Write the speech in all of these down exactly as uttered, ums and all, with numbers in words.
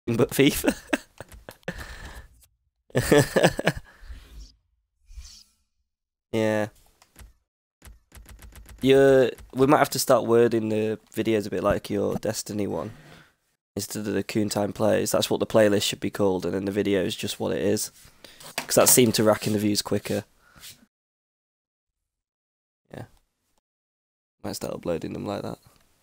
But FIFA. Yeah. You. We might have to start wording the videos a bit like your Destiny one. Instead of the Coon Time Plays, that's what the playlist should be called, and then the video is just what it is. Because that seemed to rack in the views quicker. Yeah. Might start uploading them like that.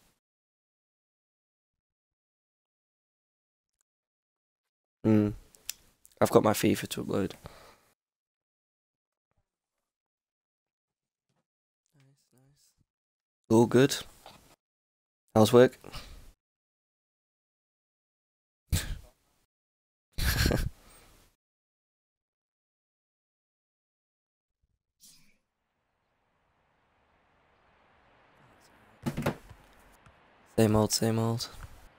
Hmm. I've got my FIFA to upload. All good. How's work? Same old, same old.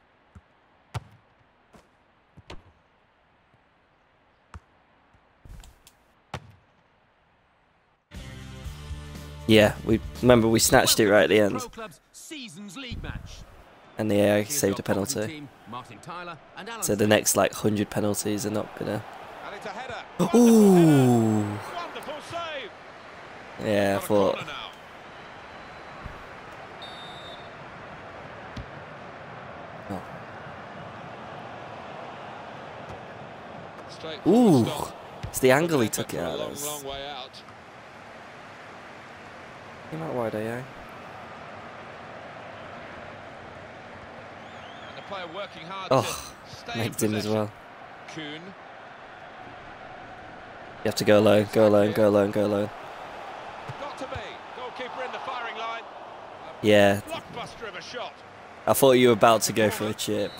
Yeah, we remember we snatched it right at the end. And the A I saved a penalty. So the next like hundred penalties are not gonna. Ooh. Yeah, I thought. Oh. Ooh. It's the angle he took it out of. Came out wide, A I. Oh, makes him as well. You have to go alone, go alone, go alone, go alone. Yeah. I thought you were about to go for a chip.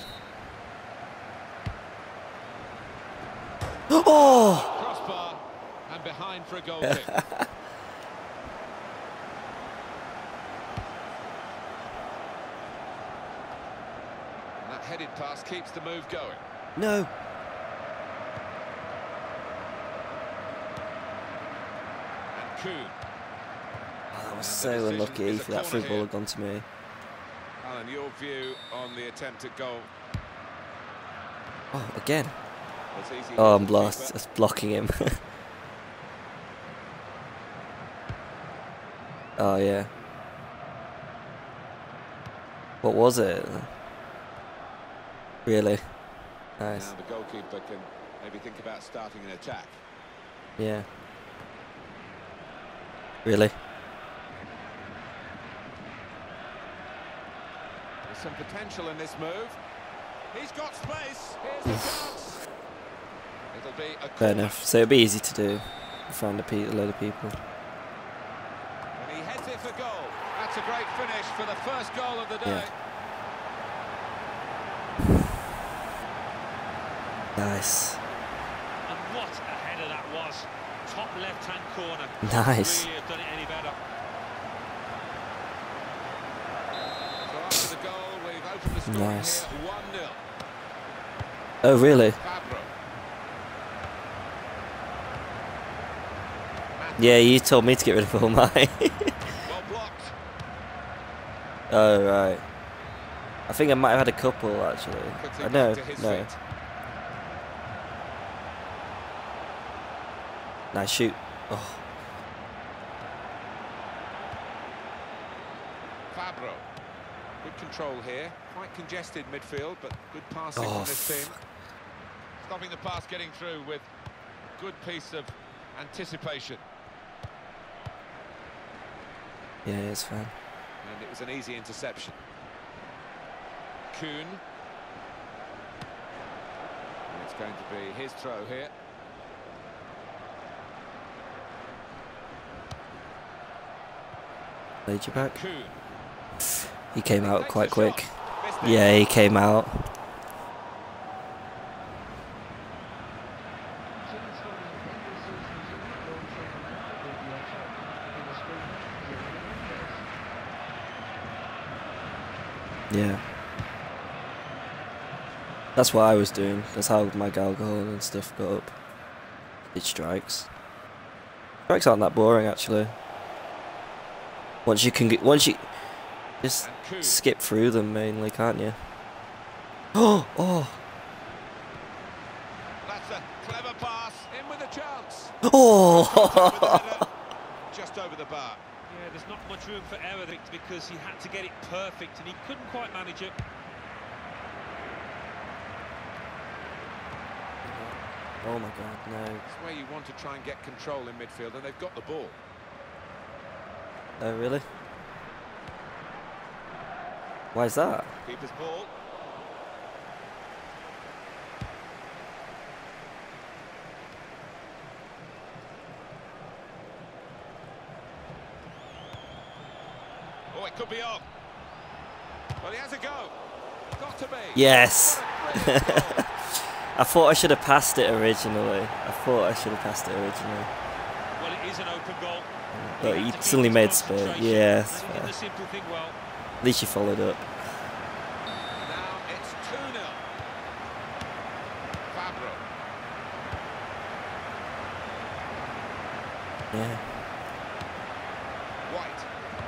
Oh! And behind for a goal kick. That headed pass keeps the move going. No. And Kuhn. Oh, that was so unlucky for that through ball had gone to me. Alan, your view on the attempt at goal? Oh, again. Oh, I'm lost. Just blocking him. Oh, yeah. What was it? Really? Nice. Now the goalkeeper can maybe think about starting an attack. Yeah. Really? There's some potential in this move. He's got space. Here's the chance. It'll be a fair enough. So it'll be easy to do. Find a, pe a load of people. And he heads it for goal. That's a great finish for the first goal of the day. Yeah. Nice. And what a header that was. Top left-hand corner. Nice. Really have done it any better. So after the goal, we've opened the score nice. Here, one nil. Oh, really? Yeah, you told me to get rid of all mine. Well blocked. Oh, right. I think I might have had a couple, actually. I know, no. Nice shoot. Oh. Fabro. Good control here. Quite congested midfield, but good passing oh, from this team. Stopping the pass getting through with good piece of anticipation. Yeah, it's fine. And it was an easy interception. Kuhn. And it's going to be his throw here. Laid you back. He came out quite quick. Yeah, he came out. Yeah. That's what I was doing. That's how my alcohol and stuff got up. It strikes. Strikes aren't that boring actually. Once you can get, once you just skip through them mainly, can't you? Oh, oh. That's a clever pass. In with a chance. Oh! Just over the bar. Yeah, there's not much room for error because he had to get it perfect and he couldn't quite manage it. Oh my God, no. It's where you want to try and get control in midfield, and they've got the ball. Oh, really? Why is that? Keeper's ball. Oh, it could be on. Well, he has a go. Got to be. Yes. I thought I should have passed it originally. I thought I should have passed it originally. Well, it is an open goal. But he suddenly made space. Yes. Yeah, the simple thing well. At least you followed up. Now it's two nil. Fabro. Yeah. White.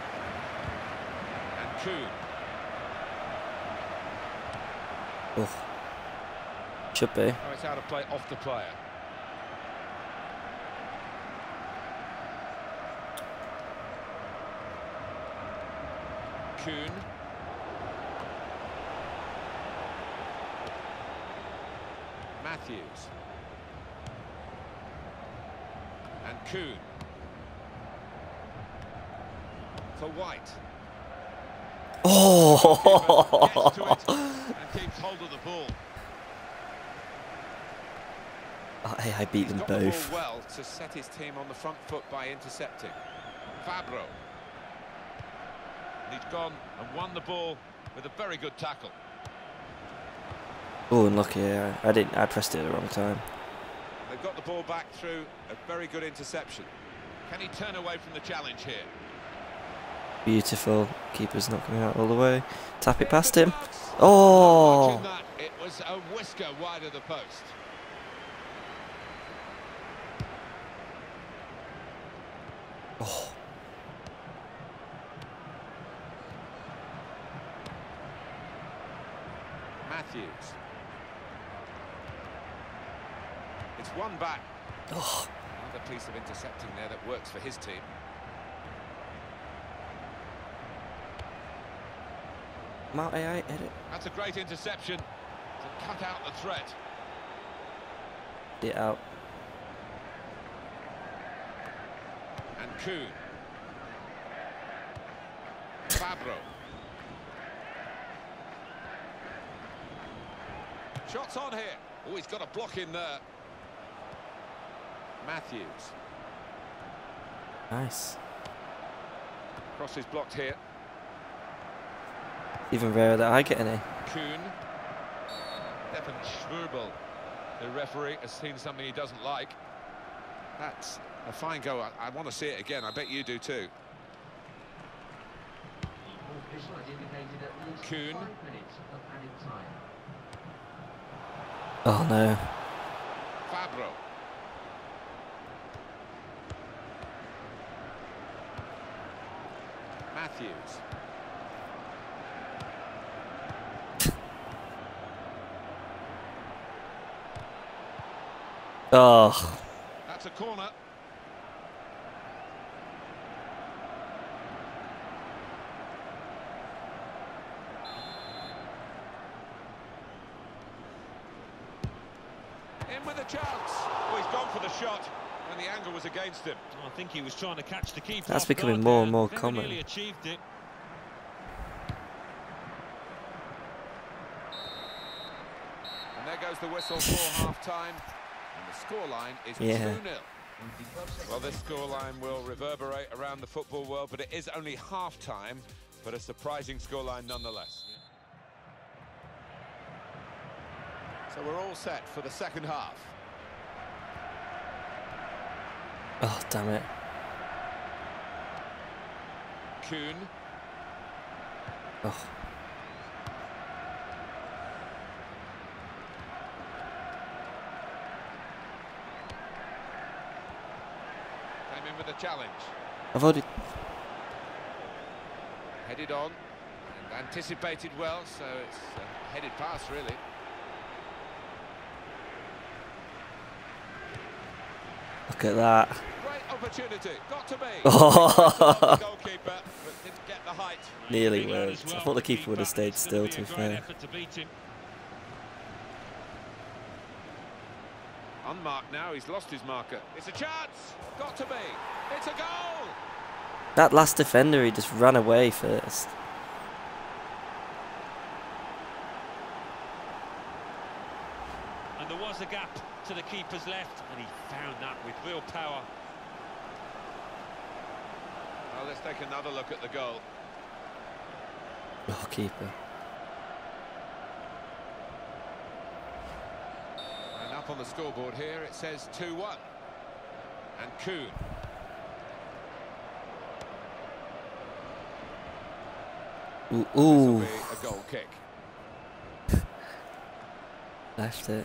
And Kuhn. Oh. Should be. Oh, it's out of play off the player. Kuhn. Matthews. And Kuhn. For White. Oh! Gets to it and keeps hold of the ball. Oh, hey, I beat He's them got both. the ball well to set his team on the front foot by intercepting. Fabro. He's gone and won the ball with a very good tackle. Oh, unlucky. Yeah. I didn't. I pressed it at the wrong time. They've got the ball back through a very good interception. Can he turn away from the challenge here? Beautiful. Keeper's not coming out all the way. Tap it past him. Oh! That, it was a whisker wide of the post. Oh. Matthews. It's one back. Oh. Another piece of intercepting there that works for his team. Mount A I edit. That's a great interception to cut out the threat. Get out. And Kuhn. Fabro. Shots on here. Oh, he's got a block in there. Matthews. Nice. Cross is blocked here. Even rarer that I get any. Kuhn. Stefan Schwurbel. The referee has seen something he doesn't like. That's a fine goal. I, I want to see it again. I bet you do too. Kuhn. Oh no. Fabro. Matthews. Oh. That's a corner. In with a chance. Oh, he's gone for the shot when the angle was against him. I think he was trying to catch the keeper. That's off becoming guard more there. and more Very common. nearly achieved it. And there goes the whistle for half-time. And the scoreline is Yeah. two nil. Well, this scoreline will reverberate around the football world, but it is only half-time, but a surprising scoreline nonetheless. So we're all set for the second half. Oh, damn it. Kuhn. Oh. Came in with a challenge. I've already... Headed on and anticipated well, so it's a headed pass really. Look at that. Great opportunity. Got to be. Oh. Goalkeeper, but didn't get the height. Nearly worked. I thought the keeper would have stayed still, to be fair. Unmarked now, he's lost his marker. It's a chance. Got to be. It's a goal. That last defender, he just ran away first. And there was a gap to the keeper's left, and he found that with real power. Well, let's take another look at the goal. Oh, keeper. And up on the scoreboard here, it says two one. And Kuhn. Ooh, ooh. This will be a goal kick. Left it.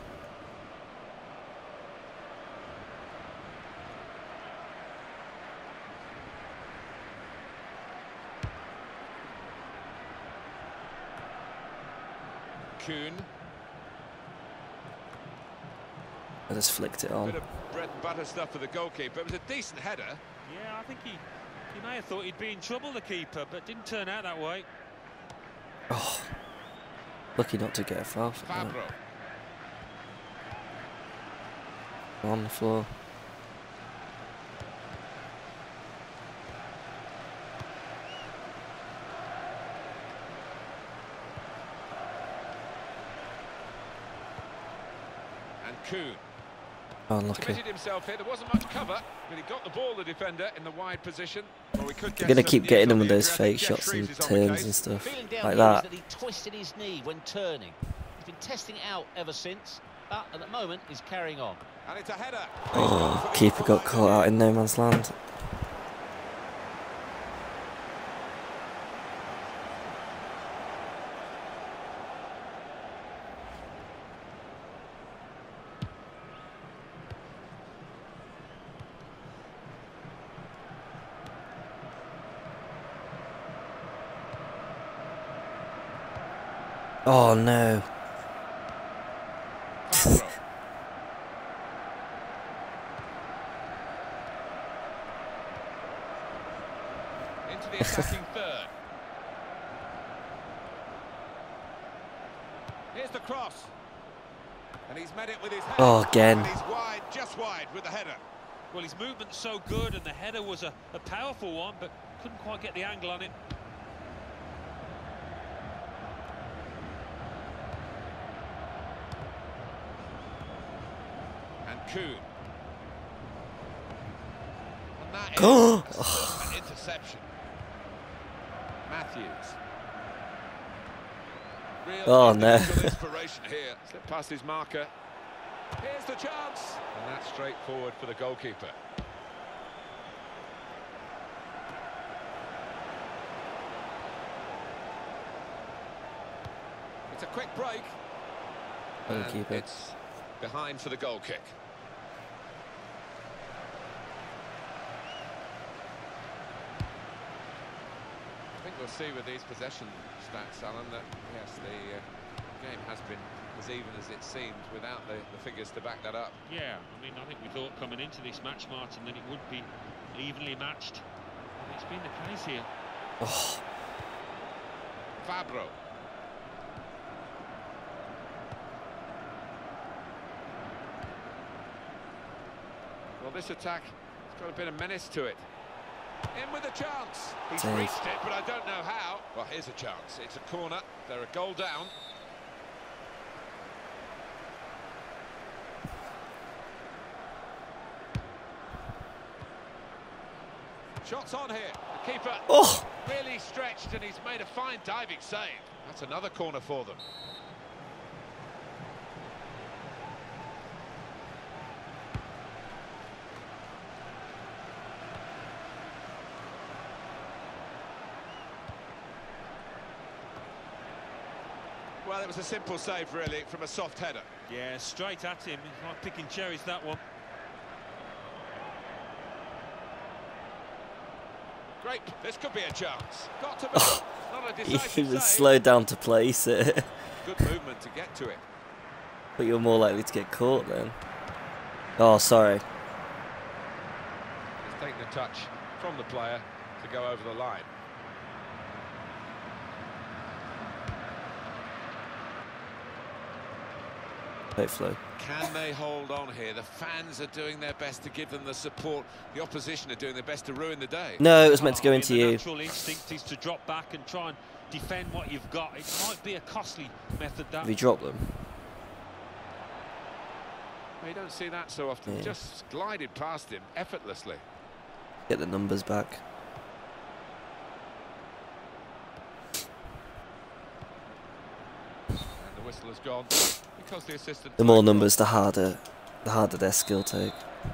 Kuhn. I just flicked it on. Bit of bread and butter stuff for the goalkeeper. It was a decent header. Yeah, I think he, he may have thought he'd be in trouble, the keeper, but didn't turn out that way. Oh, lucky not to get a foul for that. Fabro. On the floor. And Kuhn. Oh, unlucky. Committed himself here. There wasn't much cover, but he got the ball, the defender, in the wide position. Well, we could They're going to keep getting them with those injury. fake shots and Shrews is on the turns case. and stuff Feeling down like here is that. that he twisted his knee when turning. He's been testing it out ever since, but at the moment he's carrying on. And it's a header. Oh, keeper got caught out in no man's land. Oh no. Fabro. Into the attacking third. Here's the cross. And he's met it with his head. Oh, again. And he's wide, just wide with the header. Well, his movement's so good, and the header was a, a powerful one, but couldn't quite get the angle on it. And Kuhn. And that is Oh. an interception. Matthews. Real Oh, no. individual inspiration here. Slipped past his marker. Here's the chance. And that's straightforward for the goalkeeper. It's a quick break. And Goalkeeper. it's behind for the goal kick. I think we'll see with these possession stats, Alan, that yes, the uh, game has been as even as it seemed without the, the figures to back that up. Yeah, I mean, I think we thought coming into this match, Martin, that it would be evenly matched. And it's been the case here. Oh. Fabro. Well, this attack has got a bit of menace to it. In with a chance. He's Save. reached it, but I don't know how. Well, here's a chance. It's a corner. They're a goal down. Shots on here. The keeper Oh. really stretched, and he's made a fine diving save. That's another corner for them. Well, it was a simple save, really, from a soft header. Yeah, straight at him. He's like picking cherries, that one. Great, this could be a chance. Got to be. Not a decisive He was save. slowed down to place it. Good movement to get to it. But you're more likely to get caught then. Oh, sorry. taking a touch from the player to go over the line. Flow. Can they hold on here? The fans are doing their best to give them the support. The opposition are doing their best to ruin the day. No, it was meant to go Oh, I mean, into the you. natural instinct is to drop back and try and defend what you've got. It might be a costly method, that. Have you dropped them? You don't see that so often. Yeah. Just glided past him effortlessly. Get the numbers back. And the whistle has gone because the assistant... The more numbers, the harder, the harder their skill take.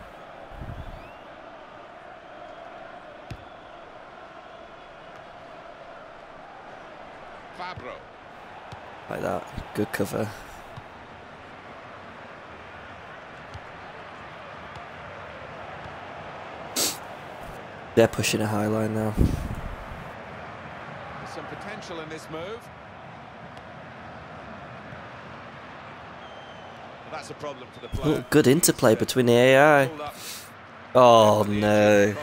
Fabro. Like that. Good cover. They're pushing a high line now. There's some potential in this move. That's a problem for the player. Oh, good interplay between the A I. Oh no.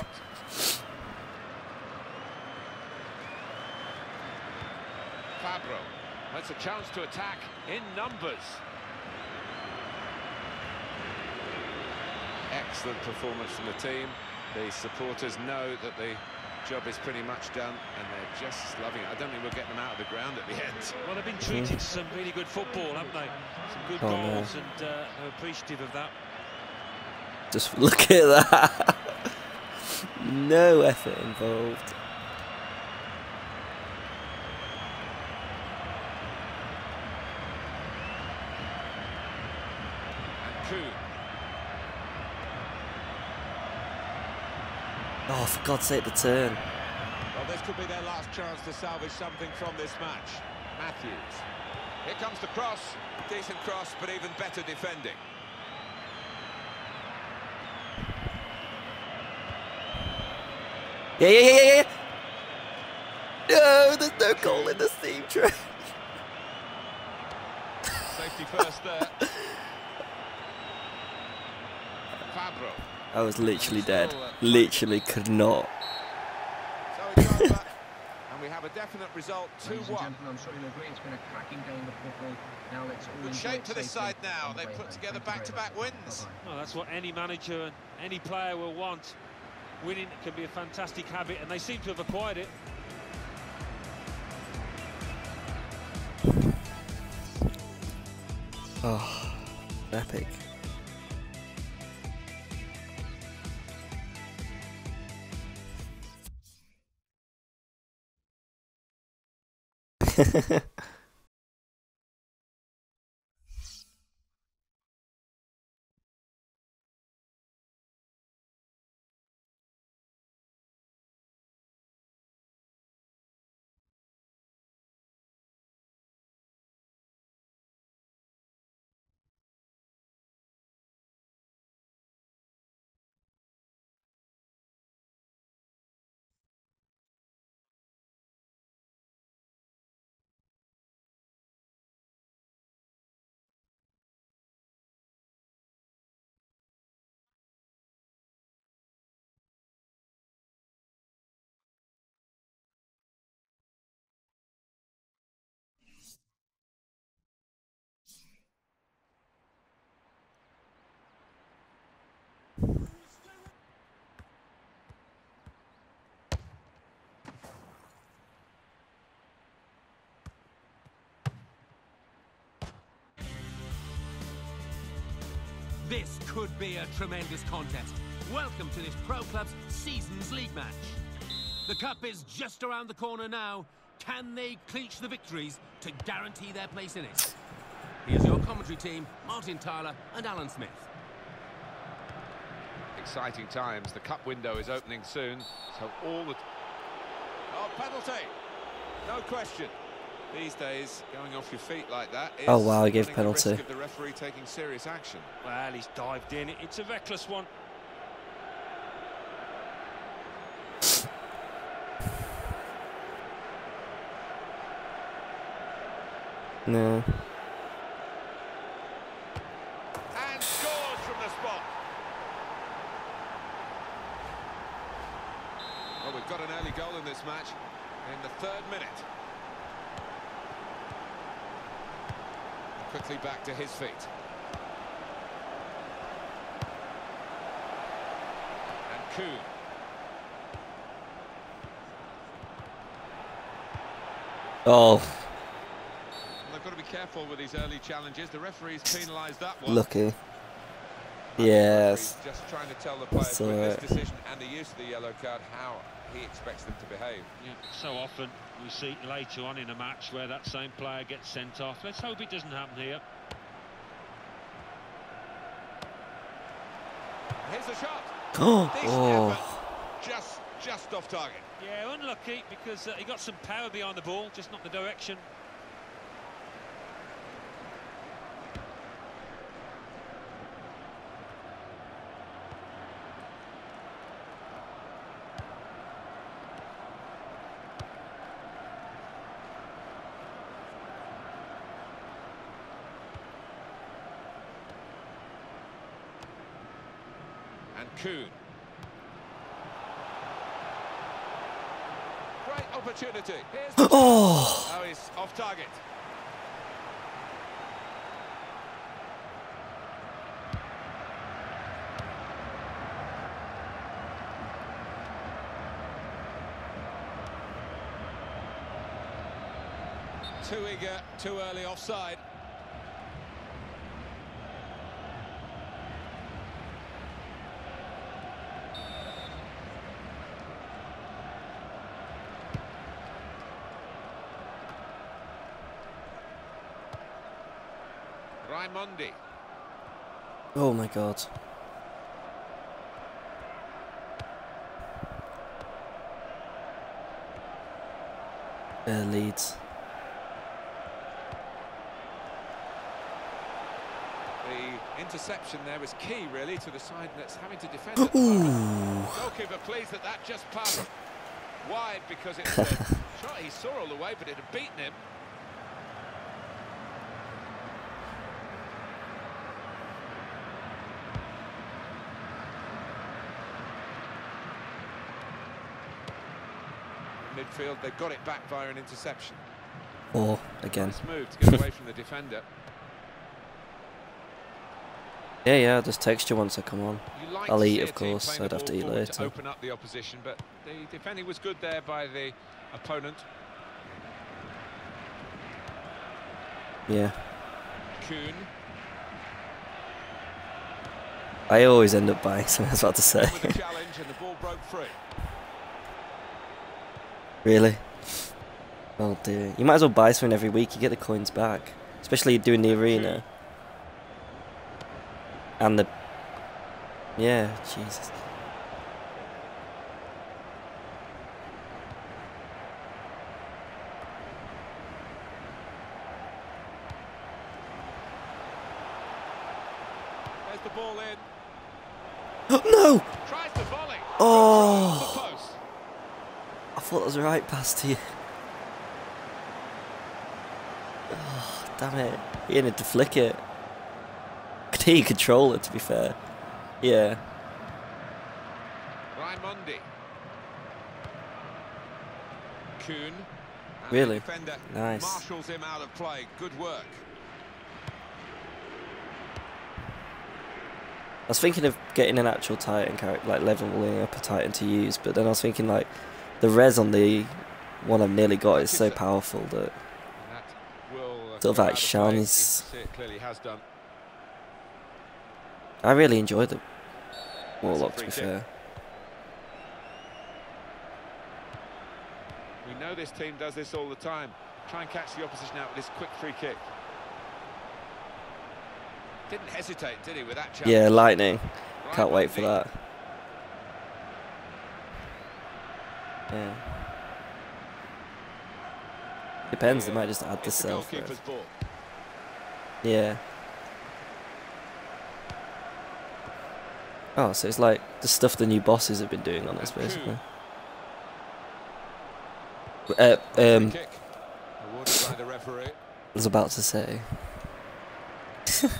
Fabro. That's a chance to attack in numbers. Excellent performance from the team. The supporters know that the job is pretty much done, and they're just loving it. I don't think we'll get them out of the ground at the end. Well, they've been treated to some really good football, haven't they? Some good Oh, goals, no. and uh, are appreciative of that. Just look at that. No effort involved. And Kuhn. Oh, for God's sake, the turn. Well, this could be their last chance to salvage something from this match. Matthews. Here comes the cross. Decent cross, but even better defending. Yeah, yeah, yeah, yeah, yeah. No, there's no goal in the steam train. Safety first there. Fabro. I was literally dead. Literally could not. So it's over, and we have a definite result, two one. Good shape to the side now. They put together back-to-back wins. Well, that's what any manager and any player will want. Winning can be a fantastic habit, and they seem to have acquired it. Oh, epic. This could be a tremendous contest. Welcome to this Pro Club's Seasons League match. The cup is just around the corner now. Can they clinch the victories to guarantee their place in it? Here's your commentary team, Martin Tyler and Alan Smith. Exciting times. The cup window is opening soon, so all the... Oh, penalty! No question. These days, going off your feet like that is... Oh, wow, he gave running penalty. the risk of the referee taking serious action. Well, he's dived in. It's a reckless one. No. And scores from the spot. Well, we've got an early goal in this match in the third minute. Quickly back to his feet. And Kuhn. Oh. Well, they've got to be careful with these early challenges. The referee's penalised that one. Lucky. Yes. Just trying to tell the players with right. this decision and the use of the yellow card how he expects them to behave. Yeah, so often we see later on in a match where that same player gets sent off. Let's hope it doesn't happen here. Here's a shot. Oh. Decent Oh. effort. Just, just off target. Yeah, unlucky because uh, he got some power behind the ball, just not the direction. And Kuhn. Great opportunity. Here's the Oh. oh, he's off target. Too eager, too early offside. Raimondi. Oh my God. Uh, Leeds. The interception there was key, really, to the side that's having to defend at the moment. Goalkeeper pleased that that just passed wide because it was a shot he saw all the way, but it had beaten him. Midfield, they've got it back via an interception. Or again. Nice move to get away from the defender. Yeah, yeah, I'll just text you once I come on. You like I'll to eat, see a of team course, playing I'd the have to ball eat forward later. to open up the opposition, but the defending was good there by the opponent. Yeah. Kuhn. I always end up buying something, I was about to say. With the challenge and the ball broke free. Really? Oh dear. You might as well buy something every week, you get the coins back. Especially doing the arena. And the... Yeah, Jesus. There's the ball in. Oh, no! Tries the volley. Oh! Off the post. I thought that was a right pass to you. Oh, damn it. He needed to flick it. Could he control it, to be fair? Yeah. Raimondi. Kuhn. And Really? the defender Nice. marshals him out of play. Good work. I was thinking of getting an actual Titan character, like leveling up a Titan to use, but then I was thinking like the res on the one I've nearly got is so powerful that That will, uh, sort of go like out play. shinies. It clearly has done. I really enjoyed the Warlock, to free be kick. fair. We know this team does this all the time. Try and catch the opposition out with this quick free kick. Didn't hesitate, did he, with that challenge? Yeah, lightning. Right, Can't wait for Monty. that. Yeah. Depends, they might just add the It's the self. goalkeeper's ball. Yeah. Oh, so it's like the stuff the new bosses have been doing on this, And basically. Kuhn. Uh, Free um, kick. Awarded by the referee. I was about to say. That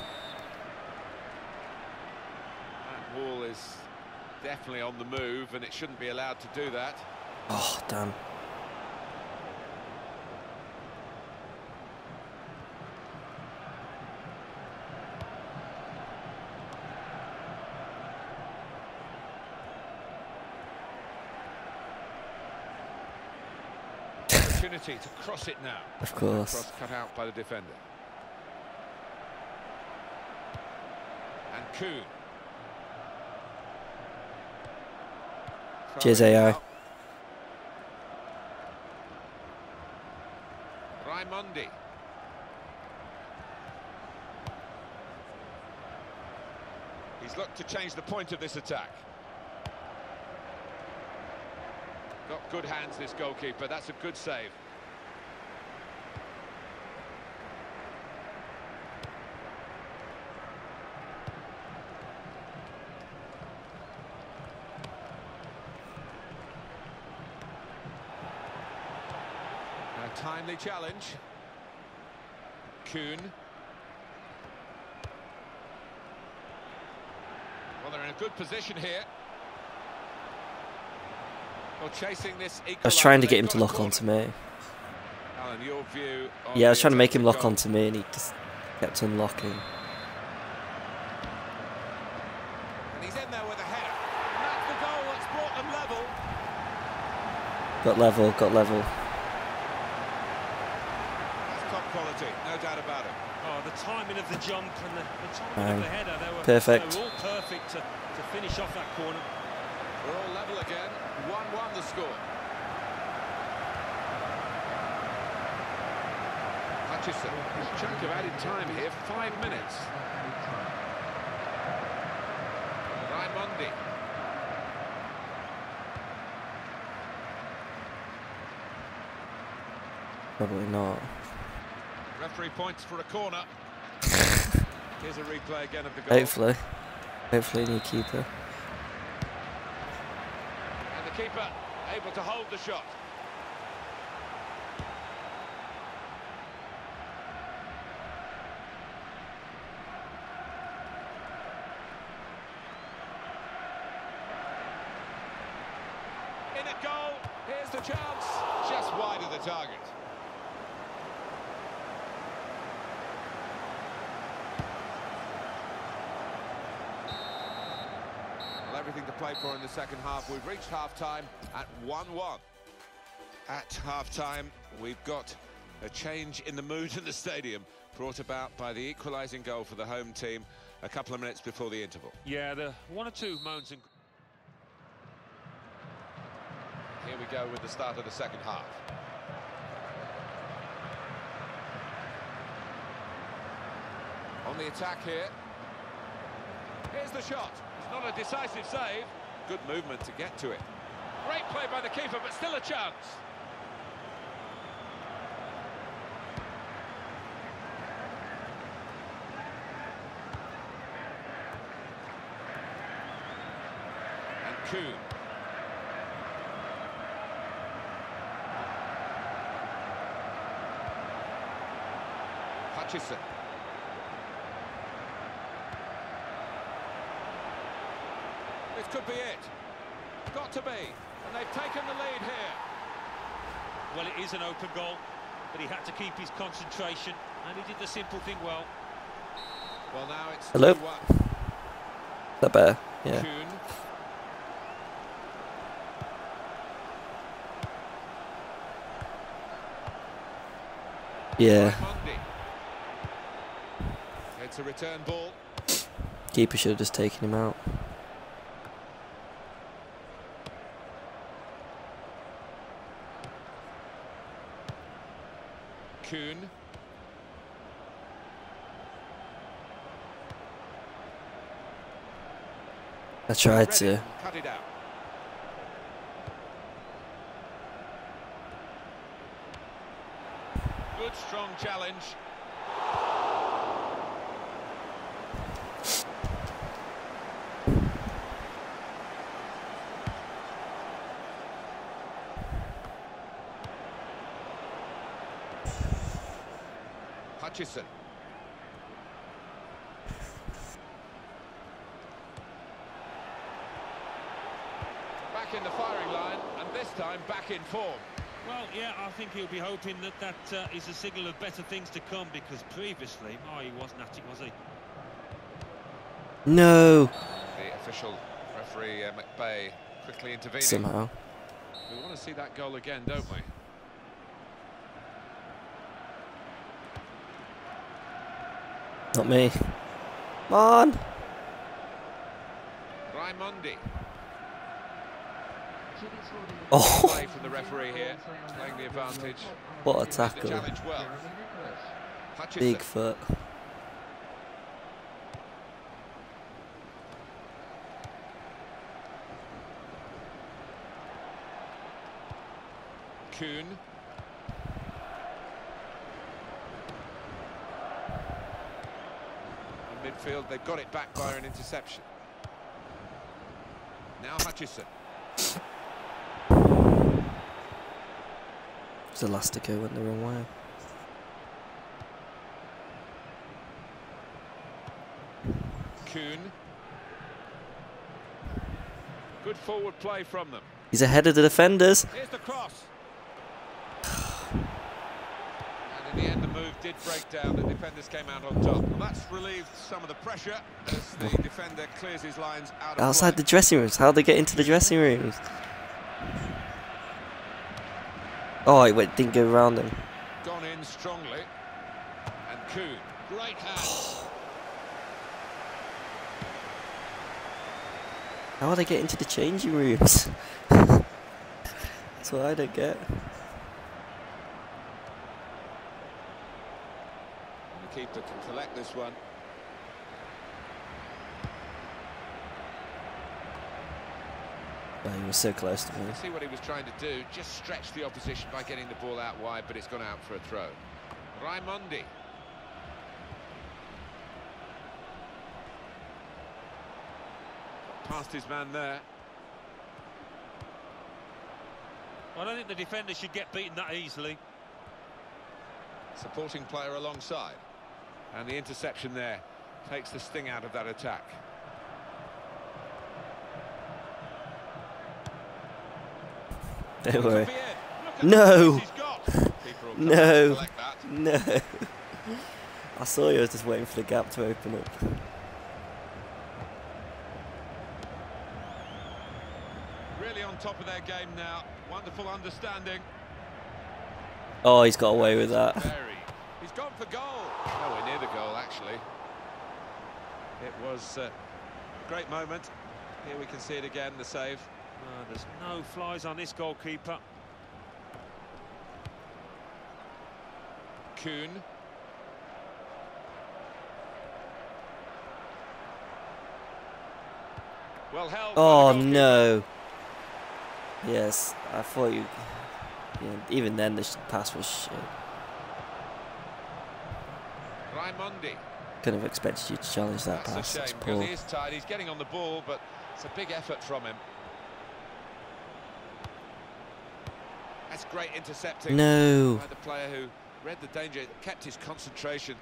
wall is definitely on the move, and it shouldn't be allowed to do that. Oh, damn. Opportunity to cross it now. Of course. Cross cut out by the defender. And Kuhn. Cheers, A I. Raimondi. He's looked to change the point of this attack. Got good hands, this goalkeeper. That's a good save. A timely challenge. Kuhn. Well, they're in a good position here. Well, chasing this I was trying to get him to lock onto me. Alan, your view on Yeah, I was the trying to make him lock goal? onto me and he just kept unlocking. And he's in there with a header. And that's the goal that's brought them level. Got level, got level. That's top quality, no doubt about it. Oh, the timing of the jump and the, the timing Bang. of the header, they were, Perfect. they were all perfect to, to finish off that corner. We're all level again. one one the score. Hutchison, a chunk of added time here, five minutes. Raimondi. Probably not. Referee points for a corner. Here's a replay again of the goal. Hopefully. Hopefully new keeper. And the keeper able to hold the shot. In a goal, here's the chance, just wide of the target. Well, everything to play for in the second half. We've reached half-time at one one. At half-time, we've got a change in the mood in the stadium, brought about by the equalising goal for the home team a couple of minutes before the interval. Yeah, the one or two moans and... Here we go with the start of the second half. On the attack here. Here's the shot. It's not a decisive save. Good movement to get to it. Great play by the keeper, but still a chance. And Kuhn. Hutchison. This could be it. Got to be. And they've taken the lead here. Well, it is an open goal, but he had to keep his concentration, and he did the simple thing well. Well, now it's Hello? two one. Is that better? Yeah. Kuhn. Yeah. Raimondi. It's a return ball. Keeper should have just taken him out. Kuhn. I tried to. Cut it out. Good strong challenge. Hutchison. Back in the firing line, and this time back in form. Well, yeah, I think he'll be hoping that that uh, is a signal of better things to come, because previously, oh, he wasn't at it, was he? No. The official referee, uh, McBay, quickly intervening. Somehow. We want to see that goal again, don't we? Not me. Come on. Raimondi. Oh, Play from the referee here, playing the advantage. what a Used the tackle. challenge well. Hutchison. Big foot. Kuhn. In midfield, they've got it back by an interception. Now Hutchison. It's Elastico went the wrong way. Kuhn. Good forward play from them. He's ahead of the defenders. Here's the cross. And in the end, the move did break down. The defenders came out on top. Well, that's relieved some of the pressure as the defender clears his lines out of Outside play. the dressing rooms. How'd they get into the dressing rooms? Oh, it went, didn't go around him. Gone in strongly. And Kuhn. Great hands. How do they get into the changing rooms? That's what I don't get. The keeper can collect this one. Oh, he was so close to me. See what he was trying to do, just stretch the opposition by getting the ball out wide, but it's gone out for a throw. Raimondi. Past his man there. I don't think the defender should get beaten that easily. Supporting player alongside. And the interception there takes the sting out of that attack. Don't worry. Could be it. Look at No. the pace he's got. Keeper will come No. and collect that. No. I saw you, I was just waiting for the gap to open up. Really on top of their game now. Wonderful understanding. Oh, he's got away with that. Very. He's gone for goal. Nowhere near the goal, actually. It was uh, a great moment. Here we can see it again, the save. Uh, there's no flies on this goalkeeper. Kuhn. Well held. by Oh the goalkeeper. no. Yes, I thought you. Yeah, even then, the sh pass was shit. Raimondi. Couldn't have expected you to challenge that That's pass. a It's shame because poor. he is tired. He's getting on the ball, but it's a big effort from him. That's great intercepting No. by the player who read the danger, kept his concentration.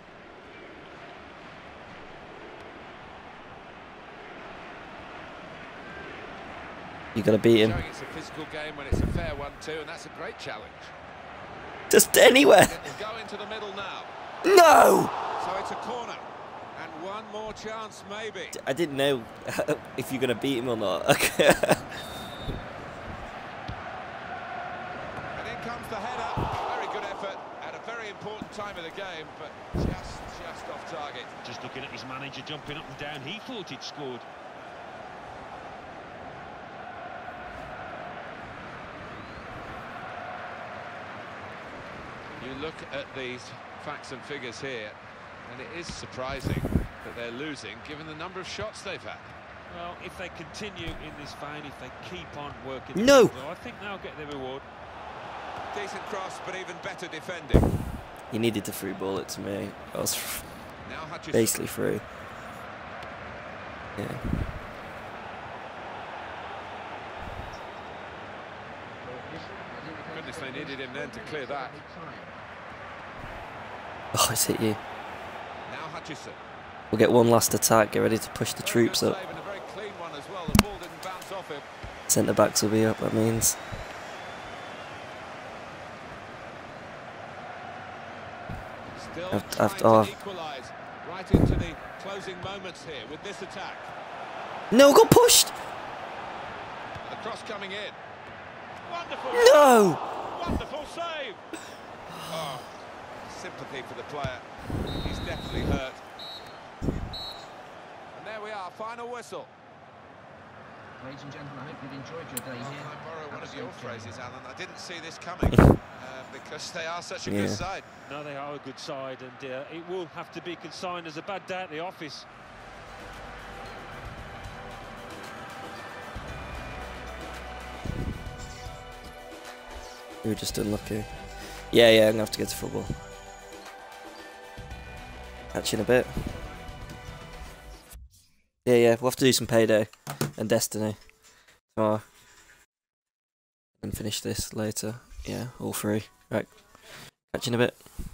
You gotta beat him. Showing it's a physical game when it's a fair one too, and that's a great challenge. Just anywhere. It'll go into the middle now. No. So it's a corner. And one more chance, maybe. I didn't know if you're gonna beat him or not. Okay. And in comes the header. Very good effort at a very important time of the game, but just, just off target. Just looking at his manager jumping up and down, he thought he'd scored. You look at these facts and figures here, and it is surprising that they're losing, given the number of shots they've had. Well, if they continue in this vein, if they keep on working, No. I think they'll get their reward. Decent cross, but even better defending. You needed to free ball it to me. I was Now Hutchison. basically free. Yeah. Goodness, they needed him then to clear that. Oh, it's hit you. Now Hutchison. We'll get one last attack. Get ready to push the Very troops good up. save and a very clean one as well. The ball didn't bounce off him. Centre backs will be up. That means. I've, I've, oh, Equalise right into the closing moments here with this attack. no, got pushed. The cross coming in. Wonderful. No. Wonderful save. Oh, sympathy for the player. He's definitely hurt. And there we are, final whistle. Ladies and gentlemen, I hope you've enjoyed your day Well, here. I borrow one of your Absolute phrases, Alan. I didn't see this coming uh, because they are such a Yeah. good side. No, they are a good side, and uh, it will have to be consigned as a bad day at the office. We were just unlucky. Yeah, yeah, I'm gonna have to get to football. Catch you in a bit. Yeah, yeah, we'll have to do some Payday and Destiny tomorrow. And finish this later. Yeah, all three. Right. Catch you in a bit.